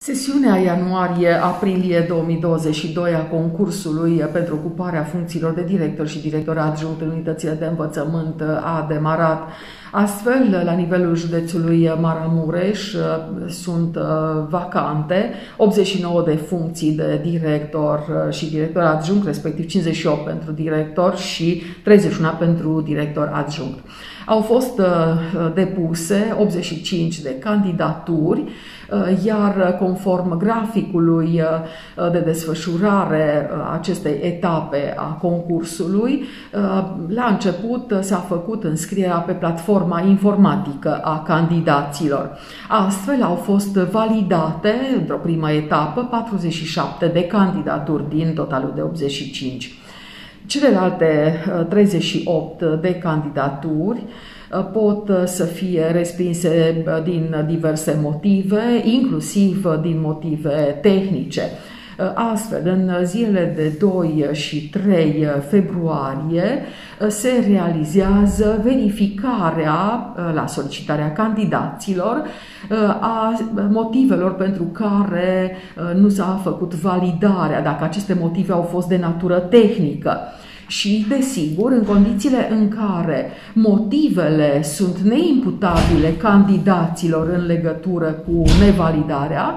Sesiunea ianuarie-aprilie 2022 a concursului pentru ocuparea funcțiilor de director și director adjunct în unitățile de învățământ a demarat. Astfel, la nivelul județului Maramureș sunt vacante 89 de funcții de director și director adjunct, respectiv 58 pentru director și 31 pentru director adjunct. Au fost depuse 85 de candidaturi, iar conform graficului de desfășurare acestei etape a concursului, la început s-a făcut înscrierea pe platforma informatică a candidaților. Astfel au fost validate, într-o primă etapă, 47 de candidaturi din totalul de 85. Celelalte 38 de candidaturi pot să fie respinse din diverse motive, inclusiv din motive tehnice. Astfel, în zilele de 2 și 3 februarie se realizează verificarea la solicitarea candidaților a motivelor pentru care nu s-a făcut validarea, dacă aceste motive au fost de natură tehnică. Și, desigur, în condițiile în care motivele sunt neimputabile candidaților în legătură cu nevalidarea,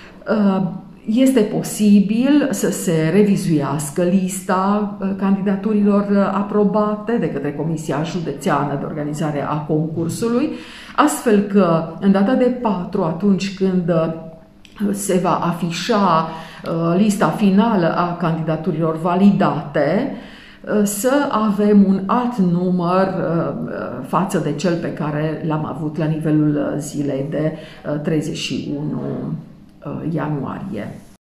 este posibil să se revizuiască lista candidaturilor aprobate de către Comisia Județeană de Organizare a Concursului, astfel că în data de 4, atunci când se va afișa lista finală a candidaturilor validate, să avem un alt număr față de cel pe care l-am avut la nivelul zilei de 31 ianuarie.